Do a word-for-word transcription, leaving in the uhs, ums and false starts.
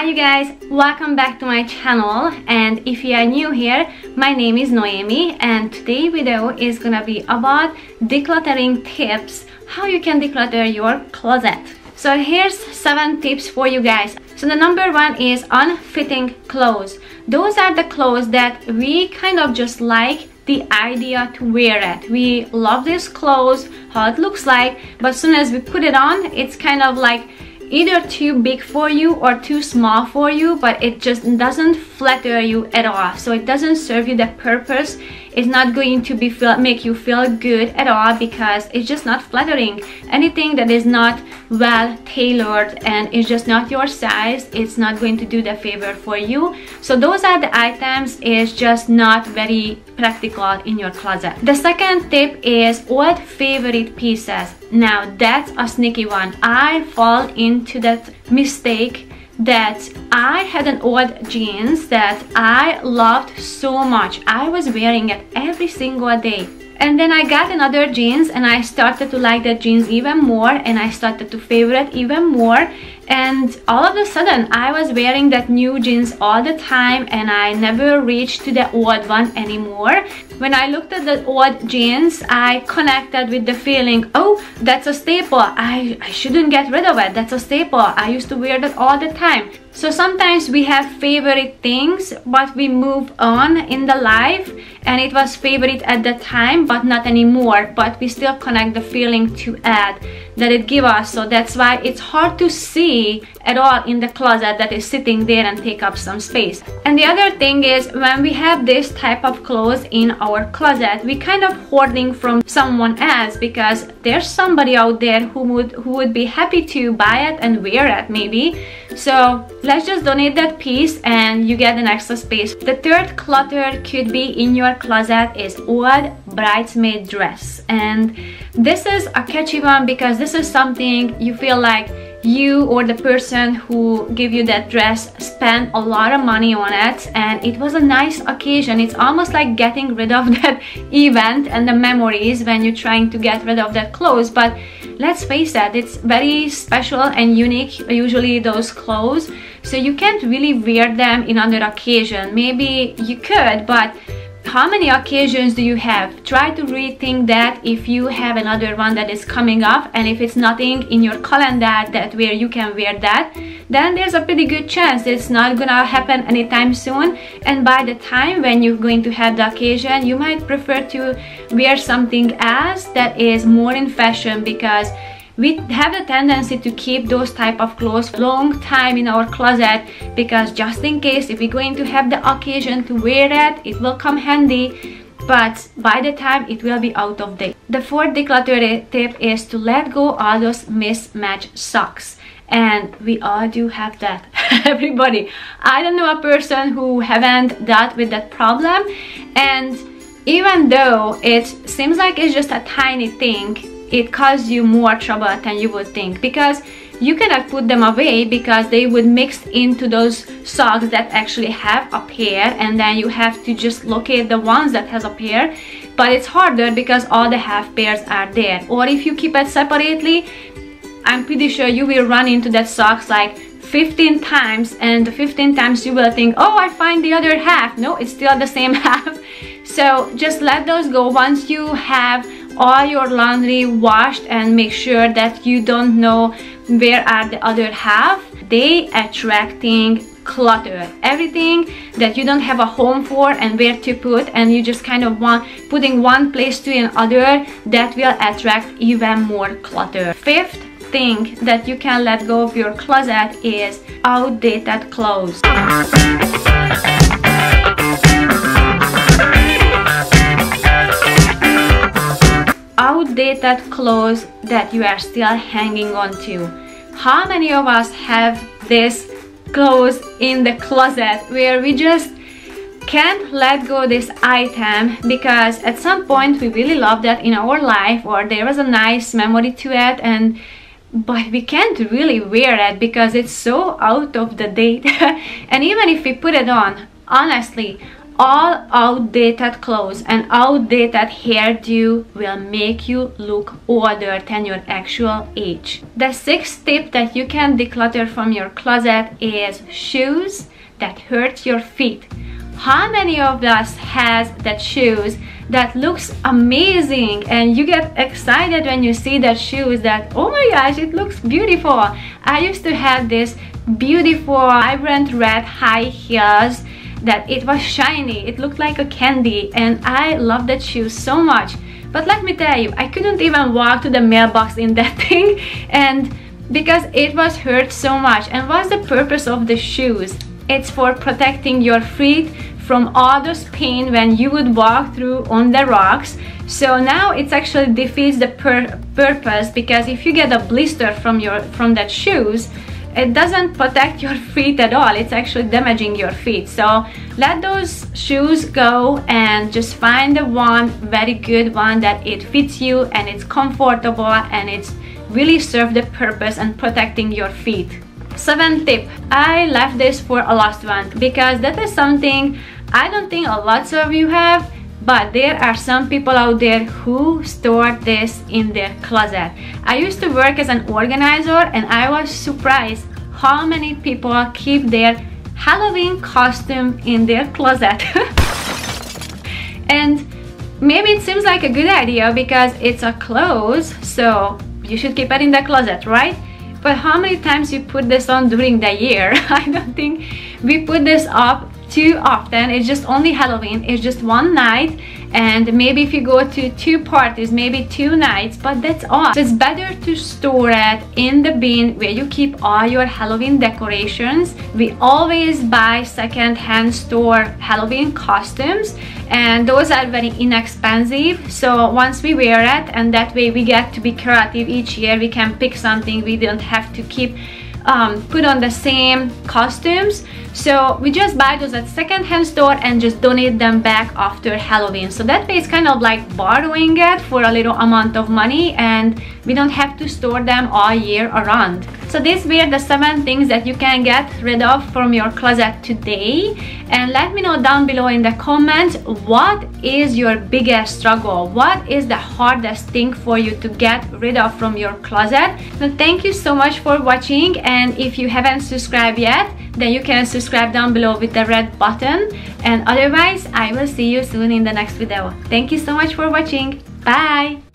you guys, welcome back to my channel, and if you are new here, my name is Noemi and today's video is gonna be about decluttering tips, how you can declutter your closet. So here's seven tips for you guys. So the number one is unfitting clothes. Those are the clothes that we kind of just like the idea to wear it. We love this clothes, how it looks like, but as soon as we put it on, it's kind of like either too big for you or too small for you, but it just doesn't flatter you at all. So it doesn't serve you the purpose. It's not going to be feel, make you feel good at all because it's just not flattering. Anything that is not well tailored and is just not your size, it's not going to do the favor for you. So those are the items is just not very practical in your closet. The second tip is old favorite pieces. Now that's a sneaky one. I fall into that mistake that I had an old jeans that I loved so much. I was wearing it every single day. And then I got another jeans and I started to like that jeans even more and I started to favor it even more. And all of a sudden I was wearing that new jeans all the time and I never reached to the old one anymore. When I looked at the old jeans, I connected with the feeling, oh, that's a staple. I, I shouldn't get rid of it. That's a staple. I used to wear that all the time. So sometimes we have favorite things, but we move on in the life and it was favorite at the time, but not anymore. But we still connect the feeling to add that it gives us. So that's why it's hard to see at all in the closet that is sitting there and take up some space. And the other thing is when we have this type of clothes in our closet, we kind of hoarding from someone else because there's somebody out there who would who would be happy to buy it and wear it maybe. So let's just donate that piece and you get an extra space. The third clutter could be in your closet is old bridesmaid dress, and this is a catchy one because this is something you feel like you or the person who gave you that dress spent a lot of money on it and it was a nice occasion. It's almost like getting rid of that event and the memories when you're trying to get rid of that clothes. But let's face it, it's very special and unique, usually those clothes, so you can't really wear them in another occasion. Maybe you could, but how many occasions do you have? Try to rethink that if you have another one that is coming up, and if it's nothing in your calendar that where you can wear that, then there's a pretty good chance it's not gonna happen anytime soon, and by the time when you're going to have the occasion, you might prefer to wear something else that is more in fashion, because we have the tendency to keep those type of clothes long time in our closet because just in case if we're going to have the occasion to wear it, it will come handy, but by the time it will be out of date. The fourth declutter tip is to let go all those mismatched socks. And we all do have that. Everybody. I don't know a person who haven't dealt with that problem, and even though it seems like it's just a tiny thing, it causes you more trouble than you would think, because you cannot put them away because they would mix into those socks that actually have a pair, and then you have to just locate the ones that has a pair. But it's harder because all the half pairs are there. Or if you keep it separately, I'm pretty sure you will run into that socks like fifteen times, and the fifteen times you will think, oh, I find the other half. No, it's still the same half. So just let those go once you have all your laundry washed, and make sure that you don't know where are the other half. They attracting clutter, everything that you don't have a home for and where to put, and you just kind of want putting one place to another, that will attract even more clutter. Fifth thing that you can let go of your closet is outdated clothes. Outdated clothes that you are still hanging on to. How many of us have this clothes in the closet where we just can't let go this item because at some point we really loved that in our life, or there was a nice memory to it, and but we can't really wear it because it's so out of the date. And even if we put it on, honestly, all outdated clothes and outdated hairdo will make you look older than your actual age. The sixth tip that you can declutter from your closet is shoes that hurt your feet. How many of us has that shoes that looks amazing and you get excited when you see that shoes that, oh my gosh, it looks beautiful. I used to have this beautiful vibrant red high heels that it was shiny, it looked like a candy, and I love that shoe so much. But let me tell you, I couldn't even walk to the mailbox in that thing, and because it was hurt so much. And what's the purpose of the shoes? It's for protecting your feet from all those pain when you would walk through on the rocks. So now it actually defeats the pur purpose, because if you get a blister from your from that shoes, it doesn't protect your feet at all. It's actually damaging your feet. So let those shoes go and just find the one very good one that it fits you and it's comfortable and it's really serve the purpose and protecting your feet. Seventh tip, I left this for a last one because that is something I don't think a lot of you have, but there are some people out there who store this in their closet. I used to work as an organizer and I was surprised how many people keep their Halloween costume in their closet. And maybe it seems like a good idea because it's a clothes, so you should keep it in the closet, right? But how many times you put this on during the year? I don't think we put this up too often. It's just only Halloween, it's just one night, and maybe if you go to two parties, maybe two nights, but that's all. So it's better to store it in the bin where you keep all your Halloween decorations. We always buy second-hand store Halloween costumes, and those are very inexpensive. So once we wear it, and that way we get to be creative each year, we can pick something, we don't have to keep Um, put on the same costumes. So we just buy those at second-hand store and just donate them back after Halloween. So that way it's kind of like borrowing it for a little amount of money and we don't have to store them all year around. So these were the seven things that you can get rid of from your closet today. And let me know down below in the comments, what is your biggest struggle? What is the hardest thing for you to get rid of from your closet? So thank you so much for watching, and if you haven't subscribed yet, then you can subscribe down below with the red button. And otherwise, I will see you soon in the next video. Thank you so much for watching. Bye!